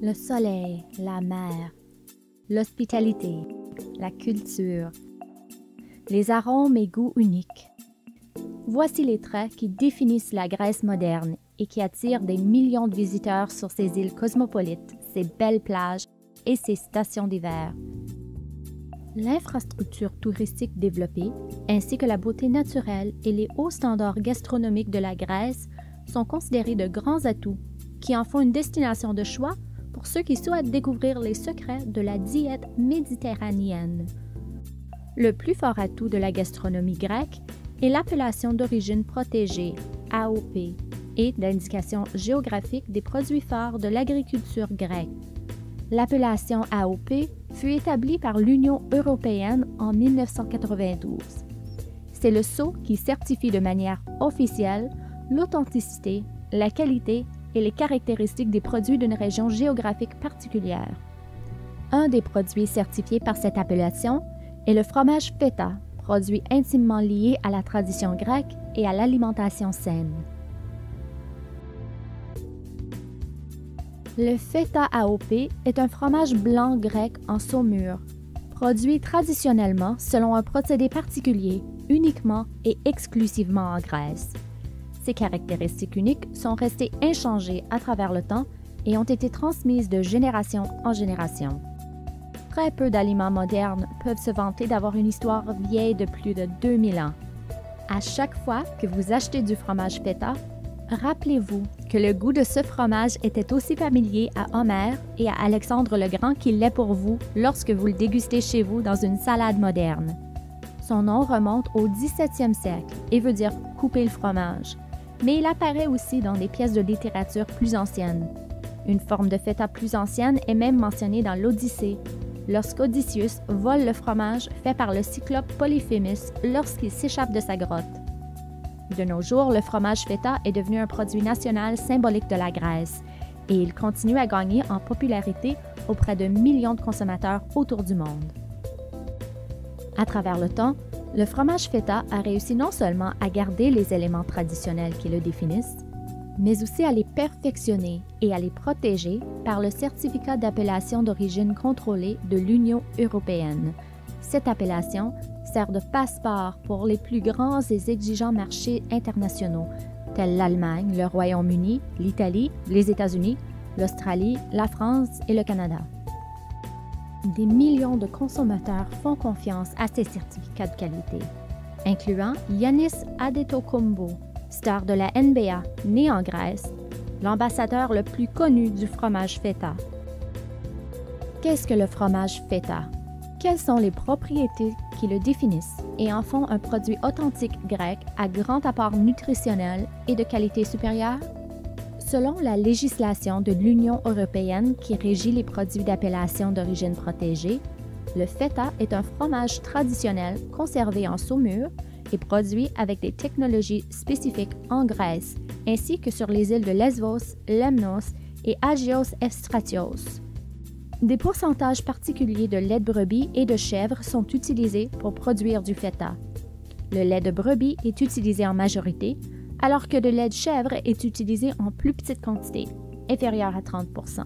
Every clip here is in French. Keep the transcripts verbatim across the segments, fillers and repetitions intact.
le soleil, la mer, l'hospitalité, la culture, les arômes et goûts uniques. Voici les traits qui définissent la Grèce moderne et qui attirent des millions de visiteurs sur ses îles cosmopolites, ses belles plages et ses stations d'hiver. L'infrastructure touristique développée, ainsi que la beauté naturelle et les hauts standards gastronomiques de la Grèce sont considérés de grands atouts qui en font une destination de choix pour ceux qui souhaitent découvrir les secrets de la diète méditerranéenne. Le plus fort atout de la gastronomie grecque est l'appellation d'origine protégée, A O P, et d'indication géographique des produits phares de l'agriculture grecque. L'appellation A O P fut établie par l'Union européenne en mille neuf cent quatre-vingt-douze. C'est le sceau qui certifie de manière officielle l'authenticité, la qualité et les caractéristiques des produits d'une région géographique particulière. Un des produits certifiés par cette appellation est le fromage feta, produit intimement lié à la tradition grecque et à l'alimentation saine. Le feta A O P est un fromage blanc grec en saumure, produit traditionnellement selon un procédé particulier, uniquement et exclusivement en Grèce. Ces caractéristiques uniques sont restées inchangées à travers le temps et ont été transmises de génération en génération. Très peu d'aliments modernes peuvent se vanter d'avoir une histoire vieille de plus de deux mille ans. À chaque fois que vous achetez du fromage feta, rappelez-vous que le goût de ce fromage était aussi familier à Homère et à Alexandre le Grand qu'il l'est pour vous lorsque vous le dégustez chez vous dans une salade moderne. Son nom remonte au dix-septième siècle et veut dire « couper le fromage », mais il apparaît aussi dans des pièces de littérature plus anciennes. Une forme de feta plus ancienne est même mentionnée dans l'Odyssée, lorsqu'Odysseus vole le fromage fait par le cyclope Polyphémus lorsqu'il s'échappe de sa grotte. De nos jours, le fromage feta est devenu un produit national symbolique de la Grèce et il continue à gagner en popularité auprès de millions de consommateurs autour du monde. À travers le temps, le fromage feta a réussi non seulement à garder les éléments traditionnels qui le définissent, mais aussi à les perfectionner et à les protéger par le certificat d'appellation d'origine contrôlée de l'Union européenne. Cette appellation sert de passeport pour les plus grands et exigeants marchés internationaux, tels l'Allemagne, le Royaume-Uni, l'Italie, les États-Unis, l'Australie, la France et le Canada. Des millions de consommateurs font confiance à ces certificats de qualité, incluant Yannis Adetokounmpo, star de la N B A, né en Grèce, l'ambassadeur le plus connu du fromage feta. Qu'est-ce que le fromage feta? Quelles sont les propriétés qui le définissent et en font un produit authentique grec à grand apport nutritionnel et de qualité supérieure? Selon la législation de l'Union européenne qui régit les produits d'appellation d'origine protégée, le feta est un fromage traditionnel conservé en saumure et produit avec des technologies spécifiques en Grèce, ainsi que sur les îles de Lesvos, Lemnos et Agios Efstratios. Des pourcentages particuliers de lait de brebis et de chèvre sont utilisés pour produire du feta. Le lait de brebis est utilisé en majorité, alors que le lait de chèvre est utilisé en plus petite quantité, inférieure à trente pour cent.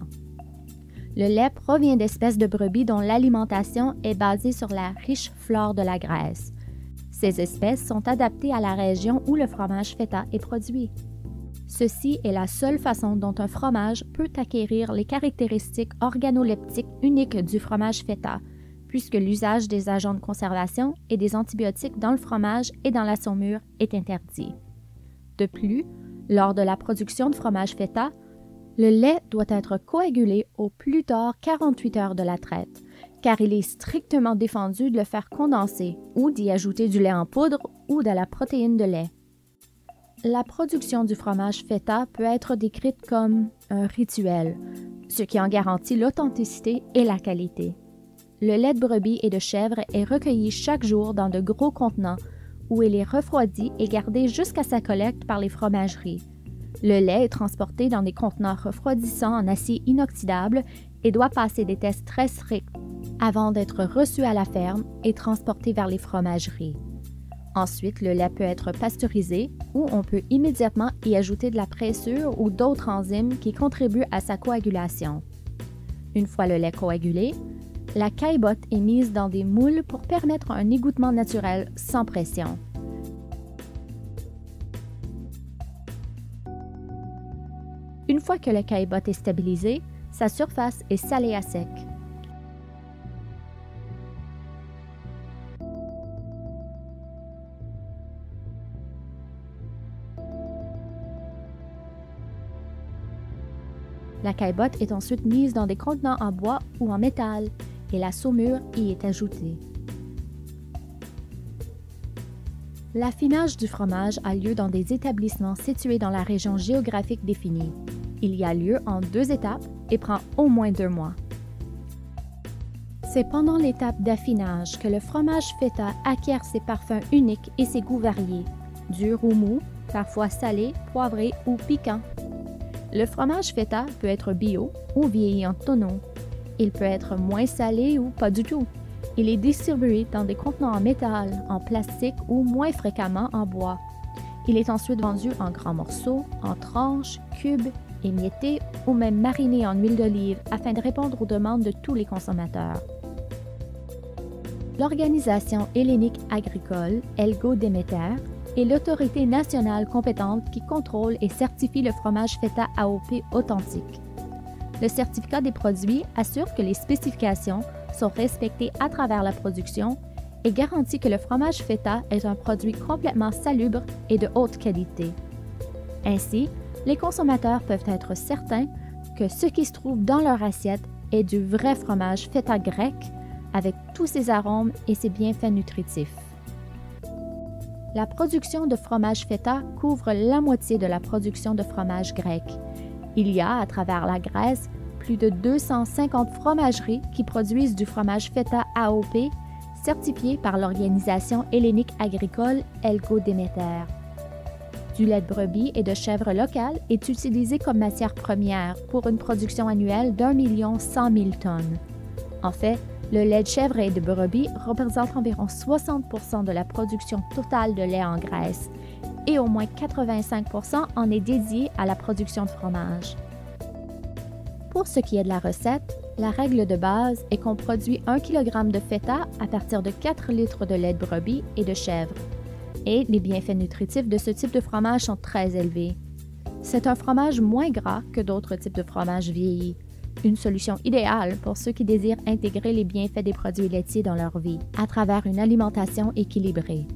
Le lait provient d'espèces de brebis dont l'alimentation est basée sur la riche flore de la Grèce. Ces espèces sont adaptées à la région où le fromage feta est produit. Ceci est la seule façon dont un fromage peut acquérir les caractéristiques organoleptiques uniques du fromage feta, puisque l'usage des agents de conservation et des antibiotiques dans le fromage et dans la saumure est interdit. De plus, lors de la production de fromage feta, le lait doit être coagulé au plus tard quarante-huit heures de la traite, car il est strictement défendu de le faire condenser ou d'y ajouter du lait en poudre ou de la protéine de lait. La production du fromage feta peut être décrite comme un rituel, ce qui en garantit l'authenticité et la qualité. Le lait de brebis et de chèvre est recueilli chaque jour dans de gros contenants où il est refroidi et gardé jusqu'à sa collecte par les fromageries. Le lait est transporté dans des contenants refroidissants en acier inoxydable et doit passer des tests très stricts avant d'être reçu à la ferme et transporté vers les fromageries. Ensuite, le lait peut être pasteurisé ou on peut immédiatement y ajouter de la pressure ou d'autres enzymes qui contribuent à sa coagulation. Une fois le lait coagulé, la caillebotte est mise dans des moules pour permettre un égouttement naturel sans pression. Une fois que la caillebotte est stabilisée, sa surface est salée à sec. La caillebotte est ensuite mise dans des contenants en bois ou en métal et la saumure y est ajoutée. L'affinage du fromage a lieu dans des établissements situés dans la région géographique définie. Il y a lieu en deux étapes et prend au moins deux mois. C'est pendant l'étape d'affinage que le fromage feta acquiert ses parfums uniques et ses goûts variés, durs ou mous, parfois salés, poivrés ou piquants. Le fromage feta peut être bio ou vieilli en tonneau. Il peut être moins salé ou pas du tout. Il est distribué dans des contenants en métal, en plastique ou moins fréquemment en bois. Il est ensuite vendu en grands morceaux, en tranches, cubes, émiettés ou même mariné en huile d'olive afin de répondre aux demandes de tous les consommateurs. L'Organisation hellénique agricole, Elgo-Déméter, est l'autorité nationale compétente qui contrôle et certifie le fromage feta A O P authentique. Le certificat des produits assure que les spécifications sont respectées à travers la production et garantit que le fromage feta est un produit complètement salubre et de haute qualité. Ainsi, les consommateurs peuvent être certains que ce qui se trouve dans leur assiette est du vrai fromage feta grec avec tous ses arômes et ses bienfaits nutritifs. La production de fromage feta couvre la moitié de la production de fromage grec. Il y a, à travers la Grèce, plus de deux cent cinquante fromageries qui produisent du fromage feta A O P certifié par l'Organisation hellénique agricole Elgo-Déméter. Du lait de brebis et de chèvre local est utilisé comme matière première pour une production annuelle d'un million cent mille tonnes. En fait, le lait de chèvre et de brebis représente environ soixante pour cent de la production totale de lait en Grèce et au moins quatre-vingt-cinq pour cent en est dédié à la production de fromage. Pour ce qui est de la recette, la règle de base est qu'on produit un kilogramme de feta à partir de quatre litres de lait de brebis et de chèvre. Et les bienfaits nutritifs de ce type de fromage sont très élevés. C'est un fromage moins gras que d'autres types de fromages vieillis. Une solution idéale pour ceux qui désirent intégrer les bienfaits des produits laitiers dans leur vie, à travers une alimentation équilibrée.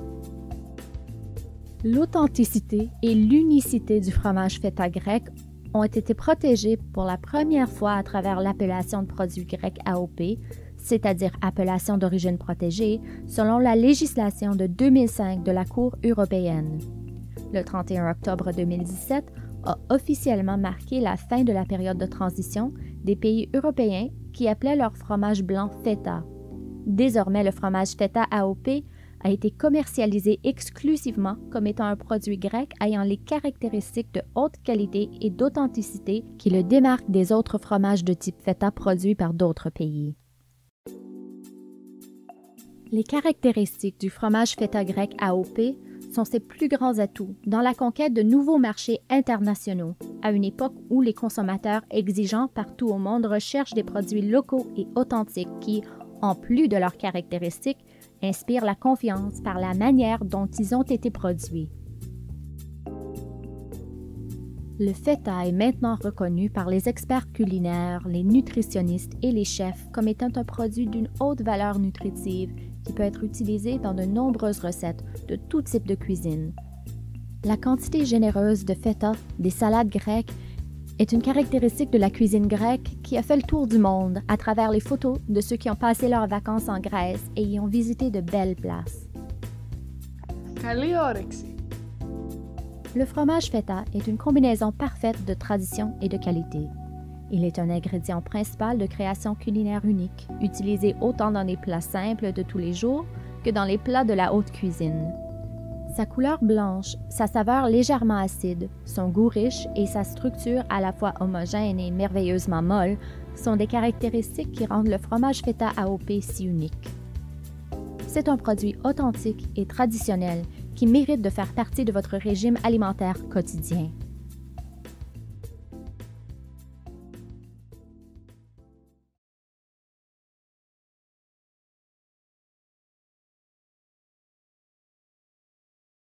L'authenticité et l'unicité du fromage feta grec ont été protégés pour la première fois à travers l'appellation de produit grec A O P, c'est-à-dire appellation d'origine protégée, selon la législation de deux mille cinq de la Cour européenne. Le trente et un octobre deux mille dix-sept a officiellement marqué la fin de la période de transition des pays européens qui appelaient leur fromage blanc feta. Désormais, le fromage feta A O P a été commercialisé exclusivement comme étant un produit grec ayant les caractéristiques de haute qualité et d'authenticité qui le démarquent des autres fromages de type feta produits par d'autres pays. Les caractéristiques du fromage feta grec A O P sont ses plus grands atouts dans la conquête de nouveaux marchés internationaux, à une époque où les consommateurs exigeants partout au monde recherchent des produits locaux et authentiques qui, en plus de leurs caractéristiques, inspirent la confiance par la manière dont ils ont été produits. Le feta est maintenant reconnu par les experts culinaires, les nutritionnistes et les chefs comme étant un produit d'une haute valeur nutritive qui peut être utilisé dans de nombreuses recettes de tout type de cuisine. La quantité généreuse de feta des salades grecques est une caractéristique de la cuisine grecque qui a fait le tour du monde à travers les photos de ceux qui ont passé leurs vacances en Grèce et y ont visité de belles places. Καλή όρεξη. Le fromage feta est une combinaison parfaite de tradition et de qualité. Il est un ingrédient principal de création culinaire unique, utilisé autant dans les plats simples de tous les jours que dans les plats de la haute cuisine. Sa couleur blanche, sa saveur légèrement acide, son goût riche et sa structure à la fois homogène et merveilleusement molle sont des caractéristiques qui rendent le fromage feta A O P si unique. C'est un produit authentique et traditionnel qui mérite de faire partie de votre régime alimentaire quotidien.